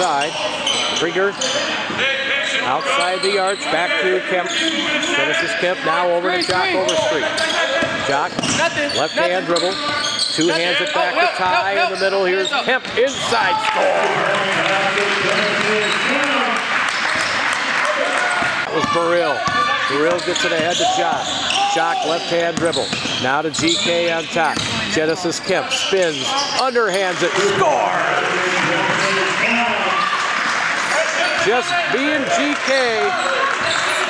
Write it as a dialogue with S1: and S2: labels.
S1: side. Krieger outside the arch, back to Kemp. Genesis Kemp now over to Jock Overstreet. Jock, left hand dribble. Two hands it back to Ty in the middle. Here's Kemp inside score. That was Burrill. Burrill gets it ahead to Jock. Jock left hand dribble. Now to GK on top. Genesis Kemp spins, underhands it, score! Just being GK